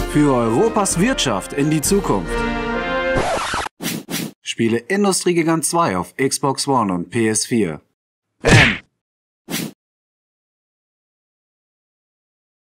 Für Europas Wirtschaft in die Zukunft. Spiele Industriegigant 2 auf Xbox One und PS4.